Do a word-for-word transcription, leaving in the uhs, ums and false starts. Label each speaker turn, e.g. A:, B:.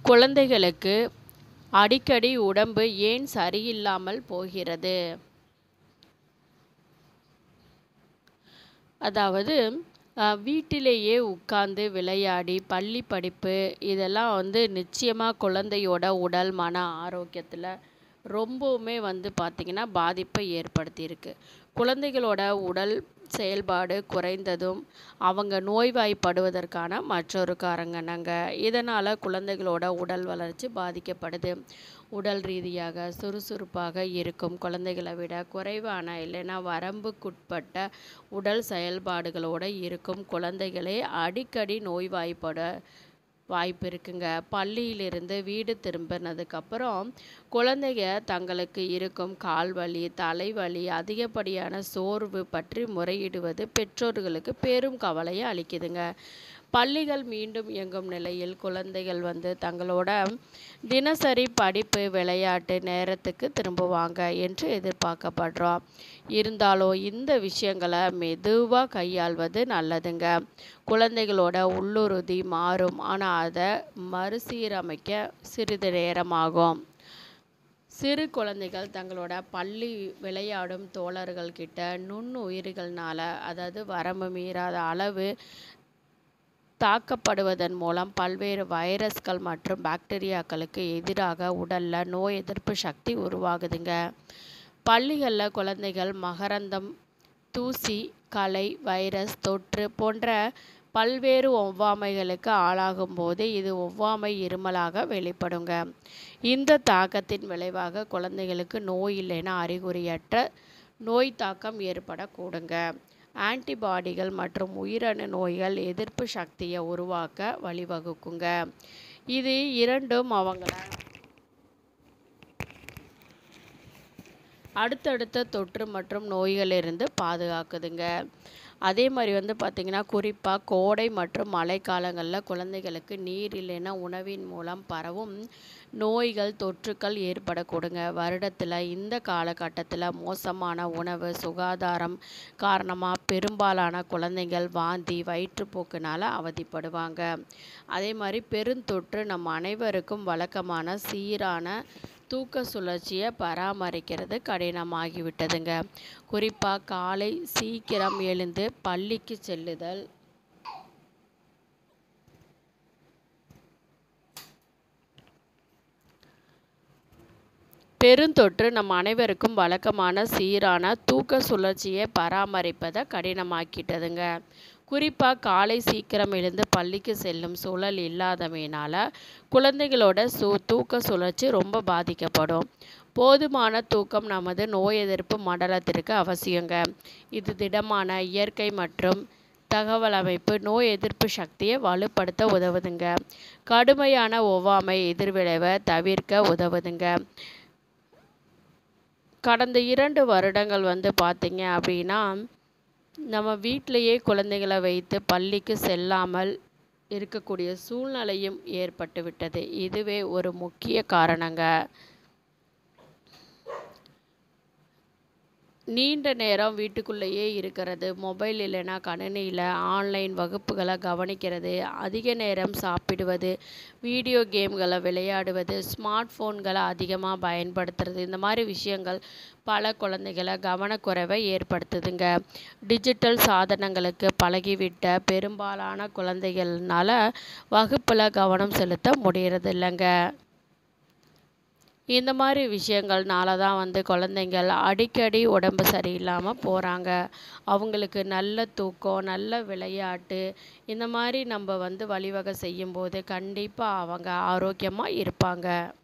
A: குழந்தைகளுக்கு அடிக்கடி உடம்பு ஏன் சரியில்லாமல் போகிறது? அதாவது அஹ், வீட்டிலேயே உட்கார்ந்து விளையாடி பள்ளி படிப்பு இதெல்லாம் வந்து நிச்சயமாக குழந்தையோட உடல் மன ஆரோக்கியத்தில் ரொம்பவுமே வந்து பார்த்திங்கன்னா பாதிப்பை ஏற்படுத்தியிருக்கு. குழந்தைகளோட உடல் செயல்பாடு குறைந்ததும் அவங்க நோய்வாய்ப்படுவதற்கான மற்றொரு காரணங்க. இதனால் குழந்தைகளோட உடல் வளர்ச்சி பாதிக்கப்படுது. உடல் ரீதியாக சுறுசுறுப்பாக இருக்கும் குழந்தைகளை விட குறைவான இல்லைன்னா வரம்புக்குட்பட்ட உடல் செயல்பாடுகளோடு இருக்கும் குழந்தைகளே அடிக்கடி நோய்வாய்ப்பட வாய்ப்பு இருக்குங்க. பள்ளியிலிருந்து வீடு திரும்பினதுக்கப்புறம் குழந்தைங்க தங்களுக்கு இருக்கும் கால்வலி, தலைவலி, அதிகப்படியான சோர்வு பற்றி முறையிடுவது பெற்றோர்களுக்கு பெரும் கவலையை அளிக்குதுங்க. பள்ளிகள் மீண்டும் இயங்கும் நிலையில் குழந்தைகள் வந்து தங்களோட தினசரி படிப்பு, விளையாட்டு நேரத்துக்கு திரும்புவாங்க என்று எதிர்பார்க்கப்படுறோம். இருந்தாலும் இந்த விஷயங்களை மெதுவாக கையாள்வது நல்லதுங்க. குழந்தைகளோட உள்ளுறுதி மாறும், ஆனால் அதை மறுசீரமைக்க சிறிது நேரமாகும். சிறு குழந்தைகள் தங்களோட பள்ளி விளையாடும் தோழர்கள் கிட்ட நுண்ணுயிரிகள்னால அதாவது வரம்பு மீறாத அளவு தாக்கப்படுவதன் மூலம் பல்வேறு வைரஸ்கள் மற்றும் பாக்டீரியாக்களுக்கு எதிராக உடலில் நோய் எதிர்ப்பு சக்தி உருவாகுதுங்க. பள்ளிகளில் குழந்தைகள் மகரந்தம், தூசி, களை, வைரஸ் தொற்று போன்ற பல்வேறு ஒவ்வாமைகளுக்கு ஆளாகும் போது இது ஒவ்வாமை இருமலாக வெளிப்படுங்க. இந்த தாக்கத்தின் விளைவாக குழந்தைகளுக்கு நோய் இல்லைன்னா அறிகுறியற்ற நோய் தாக்கம் ஏற்படக்கூடுங்க. ஆன்டிபாடிகள் மற்றும் உயிரணு நோய்கள் எதிர்ப்பு சக்தியை உருவாக்க வழிவகுக்குங்க. இது இரண்டும் அவங்கள அடுத்தடுத்த தொற்று மற்றும் நோய்களிலிருந்து பாதுகாக்குதுங்க. அதே மாதிரி வந்து பார்த்திங்கன்னா குறிப்பாக கோடை மற்றும் மழைக்காலங்களில் குழந்தைகளுக்கு நீர் இல்லைன்னா உணவின் மூலம் பரவும் நோய்கள் தொற்றுக்கள் ஏற்படக்கூடுங்க. வருடத்தில் இந்த காலகட்டத்தில் மோசமான உணவு சுகாதாரம் காரணமாக பெரும்பாலான குழந்தைகள் வாந்தி, வயிற்றுப்போக்குனால் அவதிப்படுவாங்க. அதே மாதிரி பெருந்தொற்று நம் அனைவருக்கும் வழக்கமான சீரான தூக்க சுழற்சியை பராமரிக்கிறது கடினமாகிவிட்டதுங்க. குறிப்பாக காலை சீக்கிரம் எழுந்து பள்ளிக்கு செல்லுதல், பெருந்தொற்று நம் அனைவருக்கும் வழக்கமான சீரான தூக்க சுழற்சியை பராமரிப்பதை கடினமாக்கிட்டதுங்க. குறிப்பாக காலை சீக்கிரம் எழுந்து பள்ளிக்கு செல்லும் சூழல் இல்லாதமையினால் குழந்தைகளோட சு தூக்க சுழற்சி ரொம்ப பாதிக்கப்படும். போதுமான தூக்கம் நமது நோய் எதிர்ப்பு மண்டலத்திற்கு அவசியங்க. இது திடமான இயற்கை மற்றும் தகவல் அமைப்பு நோய் எதிர்ப்பு சக்தியை வலுப்படுத்த உதவுதுங்க. கடுமையான ஒவ்வாமை எதிர்விளைவை தவிர்க்க உதவுதுங்க. கடந்த இரண்டு வருடங்கள் வந்து பார்த்திங்க அப்படின்னா நம்ம வீட்டிலையே குழந்தைகளை வைத்து பள்ளிக்கு செல்லாமல் இருக்கக்கூடிய சூழ்நிலையும் ஏற்பட்டு விட்டது. இதுவே ஒரு முக்கிய காரணங்க. நீண்ட நேரம் வீட்டுக்குள்ளேயே இருக்கிறது, மொபைல் இல்லைன்னா கணினியில் ஆன்லைன் வகுப்புகளை கவனிக்கிறது, அதிக நேரம் சாப்பிடுவது, வீடியோ கேம்களை விளையாடுவது, ஸ்மார்ட் ஃபோன்களை அதிகமாக பயன்படுத்துறது, இந்த மாதிரி விஷயங்கள் பல குழந்தைகளை கவனக்குறைவை ஏற்படுத்துதுங்க. டிஜிட்டல் சாதனங்களுக்கு பழகிவிட்ட பெரும்பாலான குழந்தைகள்னால வகுப்பில் கவனம் செலுத்த முடியறது இல்லைங்க. இந்த மாதிரி விஷயங்கள்னால தான் வந்து குழந்தைங்கள் அடிக்கடி உடம்பு சரியில்லாமல் போகிறாங்க. அவங்களுக்கு நல்ல தூக்கம், நல்ல விளையாட்டு இந்த மாதிரி நம்ம வந்து வழிவகை செய்யும்போது கண்டிப்பாக அவங்க ஆரோக்கியமாக இருப்பாங்க.